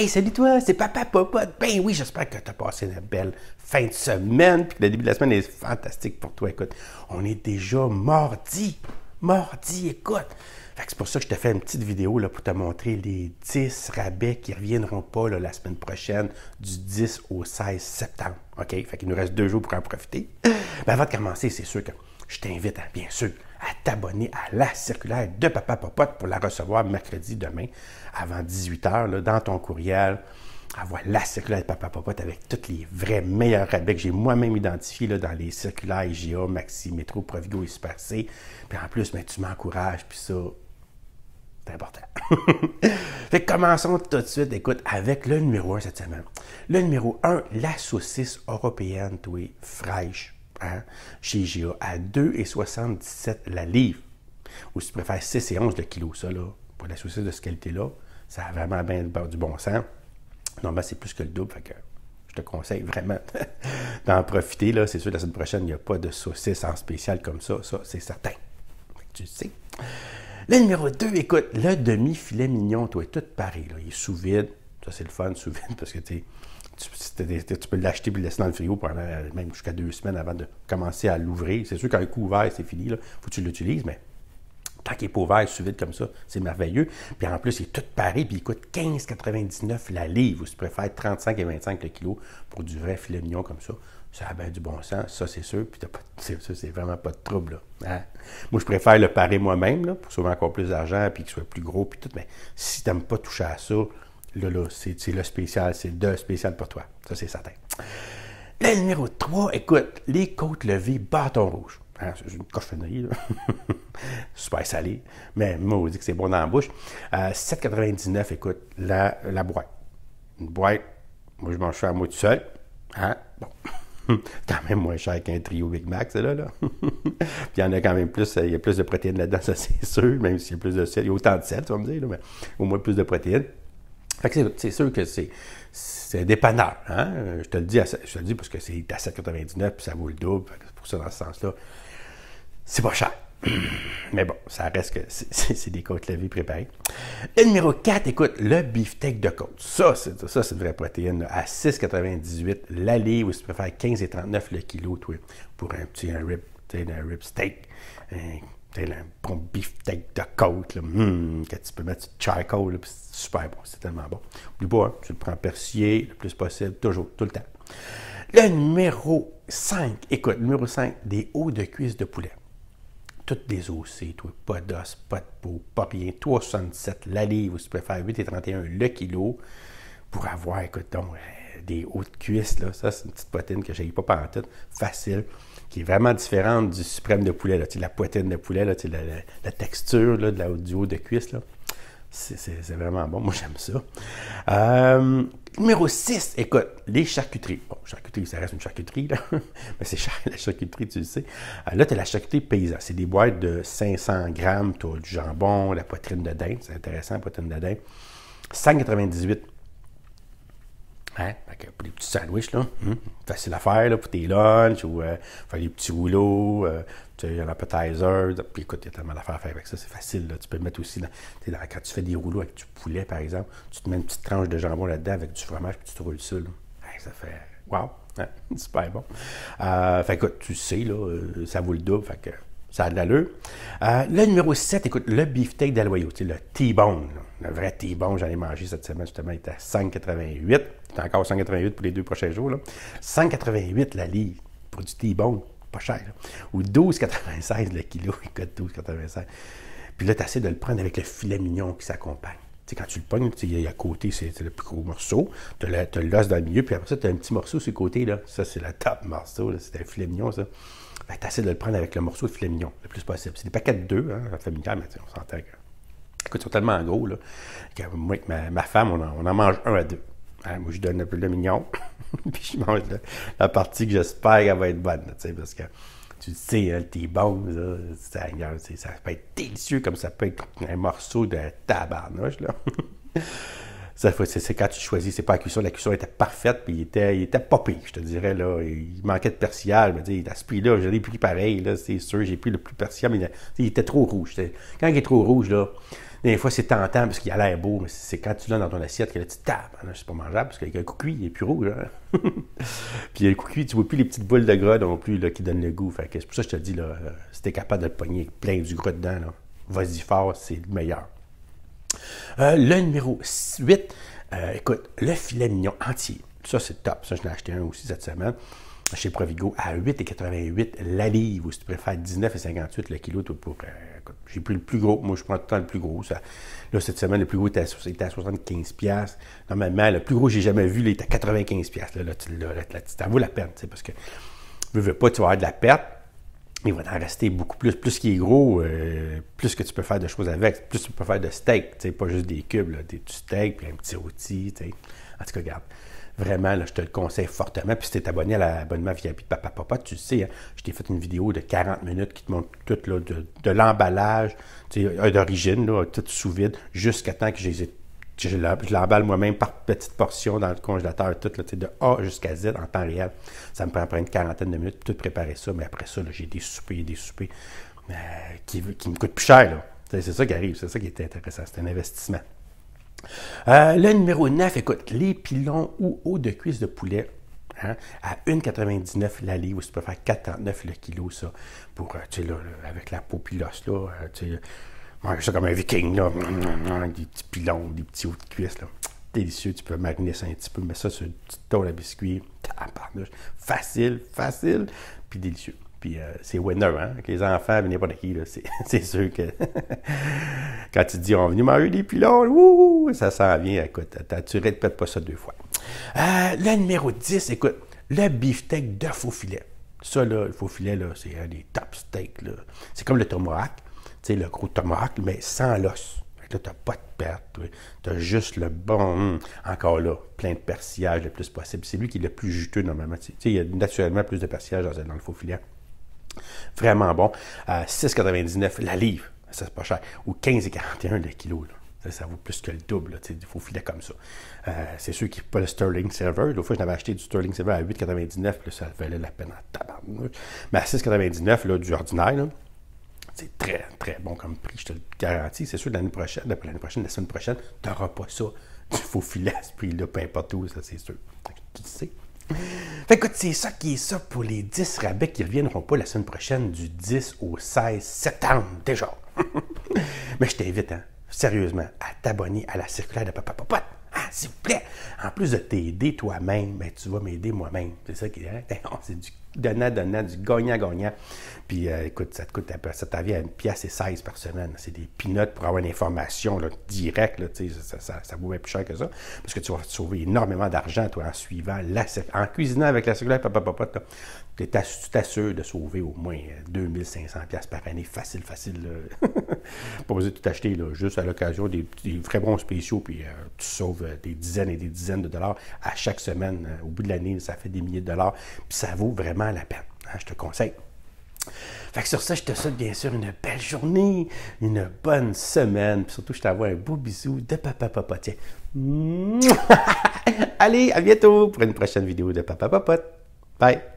Hey, salut toi, c'est Papa Popote. Ben oui, j'espère que tu as passé une belle fin de semaine, puis que le début de la semaine est fantastique pour toi. Écoute, on est déjà mardi. Mardi, écoute. Fait que c'est pour ça que je te fais une petite vidéo là, pour te montrer les 10 rabais qui ne reviendront pas là, la semaine prochaine, du 10 au 16 septembre. OK? Fait qu'il nous reste 2 jours pour en profiter. Ben, avant de commencer, c'est sûr que je t'invite, bien sûr, à t'abonner à la circulaire de Papa Popote pour la recevoir mercredi demain, avant 18h, là, dans ton courriel. Avoir la circulaire de Papa Popote avec tous les vrais meilleurs rabais que j'ai moi-même identifiés là, dans les circulaires IGA, Maxi, Métro, Provigo et Super C. Puis en plus, ben, tu m'encourages, puis ça, c'est important. Fait que commençons tout de suite, écoute, avec le numéro 1 cette semaine. Le numéro 1, la saucisse européenne, toi, fraîche, hein, chez IGA, à 2,77 la livre. Ou si tu préfères 6,11 le kilo, ça, là, pour la saucisse de cette qualité-là, ça a vraiment bien du bon sens. Normalement, c'est plus que le double, fait que je te conseille vraiment d'en profiter. Là. C'est sûr, la semaine prochaine, il n'y a pas de saucisse en spécial comme ça c'est certain. Fait que tu le sais. Le numéro 2, écoute, le demi-filet mignon, toi, tout pareil. Là. Il est sous vide. Ça, c'est le fun, sous vide, parce que tu peux l'acheter et le laisser dans le frigo pendant même jusqu'à 2 semaines avant de commencer à l'ouvrir. C'est sûr qu'un coup ouvert, c'est fini. Il faut que tu l'utilises, mais tant qu'il n'est pas ouvert, sous vide comme ça, c'est merveilleux. Puis en plus, il est tout pareil, puis il coûte 15,99 la livre. Ou si tu préfères 35 et 25 le kilo pour du vrai filet mignon comme ça. Ça a bien du bon sens, ça c'est sûr. Puis c'est vraiment pas de trouble. Là. Hein? Moi, je préfère le parer moi-même, là, pour sauver encore plus d'argent, puis qu'il soit plus gros, puis tout. Mais si tu n'aimes pas toucher à ça, là, c'est le spécial, c'est le spécial pour toi. Ça, c'est certain. Le numéro 3, écoute, les côtes levées bâton rouge. Hein, c'est une cochonnerie, là. Super salé, mais moi, on dit que c'est bon dans la bouche. 7,99, écoute, la boîte. Une boîte, moi, je mange ça à moi tout seul. Hein? Bon. Quand même moins cher qu'un trio Big Mac, c'est là. Puis il y en a quand même plus, il y a plus de protéines là-dedans, ça c'est sûr, même s'il y a plus de sel. Il y a autant de sel, tu vas me dire, là, mais au moins plus de protéines. Fait que c'est sûr que c'est dépanneur. Hein? Je te le dis parce que c'est à 7,99 puis ça vaut le double. Fait que c'est pour ça, dans ce sens-là, c'est pas cher. Mais bon, ça reste que c'est des côtes levées préparées. Le numéro 4, écoute, le beefsteak de côte. Ça, c'est une vraie protéine. Là, à 6,98 la livre, ou si tu préfères 15,39 le kilo, toi, pour un rib steak. Un bon beefsteak de côte, là, que tu peux mettre du charcoal, c'est super bon, c'est tellement bon. N'oublie pas, hein, tu le prends persillé le plus possible, toujours, tout le temps. Le numéro 5, écoute, numéro 5, des hauts de cuisse de poulet. Toutes des ossées, toi, pas d'os, pas de peau, pas rien. 3,67 la livre, ou si tu préfères 8,31 le kilo, pour avoir, écoute donc, des hauts de cuisse, là. Ça, c'est une petite poitrine que je n'ai pas pantoute, facile, qui est vraiment différente du suprême de poulet, là. Tu sais, la poitrine de poulet, là, tu sais, la texture là, du haut de cuisse, là. C'est vraiment bon. Moi, j'aime ça. Numéro 6, écoute, les charcuteries. Bon, charcuterie, ça reste une charcuterie, là. Mais c'est cher, la charcuterie, tu le sais. Là, tu as la charcuterie paysan. C'est des boîtes de 500 grammes. Tu as du jambon, la poitrine de dinde. C'est intéressant, la poitrine de dinde. 5,98. Hein? Pour les petits sandwichs, là, facile à faire là, pour tes lunchs ou faire les petits rouleaux, un appetizer. Puis écoute, il y a tellement d'affaires à faire avec ça, c'est facile. Là. Tu peux le mettre aussi quand tu fais des rouleaux avec du poulet, par exemple, tu te mets une petite tranche de jambon là-dedans avec du fromage, puis tu te roules ça. Là. Hey, ça fait wow! Hein? Super bon. Fait écoute, tu sais, là, ça vaut le double, fait que ça a de l'allure. Le numéro 7, écoute, le beefsteak d'Aloyau, le T-bone. Le vrai T-bone, j'en ai mangé cette semaine, justement, il était à 5,88. C'est encore 5,88 pour les 2 prochains jours. 5,88 la livre pour du T-bone, pas cher. Là. Ou 12,96 le kilo, écoute, 12,96. Puis là, tu essaies de le prendre avec le filet mignon qui s'accompagne. Tu sais, quand tu le pognes, à côté, c'est le plus gros morceau. Tu as l'os dans le milieu, puis après ça, tu as un petit morceau sur le côté. Là. Ça, c'est le top morceau. C'est un filet mignon, ça. Fait que tu essaies de le prendre avec le morceau de filet mignon, le plus possible. C'est des paquets de 2, hein, familial, mais on s'entend que. Écoute, ils sont tellement gros, là, que moi, avec ma femme, on en mange 1 à 2. Hein, moi, je donne un peu de mignon, puis je mange la partie que j'espère qu'elle va être bonne, parce que tu sais, hein, t'es bon, ça peut être délicieux comme ça peut être un morceau de tabarnouche, là. C'est quand tu choisis, c'est pas la cuisson était parfaite, puis il était pas pire, je te dirais, là. Il manquait de persillage, mais à ce prix-là, je l'ai pris pareil, là, c'est sûr, j'ai pris le plus persillage, mais il était trop rouge. Quand il est trop rouge, là, Des fois, c'est tentant parce qu'il a l'air beau, mais c'est quand tu l'as dans ton assiette que là, tu tapes. C'est pas mangeable parce qu'avec un coup cuit, il est plus rouge. Hein? Puis le coup cuit, tu vois plus les petites boules de gras non plus là, qui donnent le goût. Fait que c'est pour ça que je te dis, là, si tu es capable de le pogner plein du gras dedans, là, vas-y fort, c'est le meilleur. Le numéro 8, écoute, le filet mignon entier. Ça, c'est top. Ça, je l'ai acheté un aussi cette semaine chez Provigo à 8,88 la livre, ou si tu préfères 19,58 le kilo. J'ai pris le plus gros. Moi, je prends tout le temps le plus gros. Ça, là, cette semaine, le plus gros était à 75$. Normalement, le plus gros que j'ai jamais vu, là, il était à 95$. Ça vaut la peine, parce que veux pas, tu vas avoir de la perte. Il va en rester beaucoup plus. Plus qu'il est gros, plus que tu peux faire de choses avec, plus tu peux faire de steak. Pas juste des cubes, là, du steak, puis un petit rôti. En tout cas, regarde. Vraiment, là, je te le conseille fortement. Puis si tu es abonné à l'abonnement VIP de Papa Popote, tu sais, hein, je t'ai fait une vidéo de 40 minutes qui te montre tout là, de l'emballage d'origine, là, tout sous vide, jusqu'à temps que je l'emballe moi-même par petites portions dans le congélateur, tout là, de A jusqu'à Z en temps réel. Ça me prend après une quarantaine de minutes, tout préparer ça. Mais après ça, j'ai des soupers qui me coûtent plus cher. Là. C'est ça qui arrive, c'est ça qui est intéressant. C'est un investissement. Le numéro 9, écoute, les pilons ou os de cuisse de poulet, hein, à 1,99 la livre, ou tu peux faire 4,39 le kilo, ça, pour, tu sais, là, avec la peau puis l'os, là, tu sais, manger ça comme un viking, là, des petits pilons, des petits os de cuisse, là, délicieux, tu peux mariner ça un petit peu, mettre ça sur une petite tôle à biscuits, facile, puis délicieux. Puis c'est winner, hein? Avec les enfants, mais n'importe qui, là, c'est sûr que quand tu te dis on est venu manger des pilons, ça s'en vient, écoute, tu ne répètes pas ça 2 fois. Le numéro 10, écoute, le beefsteak de faux filet. Ça, là, le faux filet, là, c'est un des top steaks, là. C'est comme le tomahawk, tu sais, le gros tomahawk, mais sans l'os. Là, tu n'as pas de perte, tu as juste le bon, encore là, plein de persillage le plus possible. C'est lui qui est le plus juteux normalement. Tu sais, il y a naturellement plus de persillage dans le faux filet. Vraiment bon. 6,99 la livre. Ça, c'est pas cher. Ou 15,41 le kilo. Là. Ça vaut plus que le double. Il faut filer comme ça. C'est sûr qu'il n'y a pas le Sterling Silver. L'autre fois, je n'avais acheté du Sterling Silver à 8,99. Ça valait la peine en tabarnouche. Mais à 6,99, du ordinaire, c'est très, très bon comme prix. Je te le garantis. C'est sûr, la semaine prochaine, tu n'auras pas ça. Du faux filet à ce prix-là, peu importe où, ça, c'est sûr. Qui sait? Fait que, écoute, c'est ça qui est ça pour les 10 rabais qui ne reviendront pas la semaine prochaine du 10 au 16 septembre, déjà. Mais je t'invite, hein, sérieusement, à t'abonner à la circulaire de Papa Popote. Ah, s'il vous plaît. En plus de t'aider toi-même, ben, tu vas m'aider moi-même. C'est ça qui est, hein? C'est du donnant, du gagnant-gagnant. Puis, écoute, ça te coûte ça t'en vient à 1,16$ par semaine. C'est des peanuts pour avoir une information là, directe. Là, ça vaut bien plus cher que ça. Parce que tu vas te sauver énormément d'argent, toi, en suivant, en cuisinant avec la circulaire Papa Popote. Tu t'assures de sauver au moins 2500$ par année. Facile. Pas besoin de tout acheter, là, juste à l'occasion des vrais bons spéciaux. Puis, tu sauves des dizaines et des dizaines de dollars à chaque semaine. Au bout de l'année, ça fait des milliers de dollars. Puis, ça vaut vraiment la peine. Hein, je te conseille. Fait que sur ça, je te souhaite bien sûr une belle journée, une bonne semaine, puis surtout, je t'envoie un beau bisou de Papa Popote. Allez, à bientôt pour une prochaine vidéo de Papa Popote. Bye!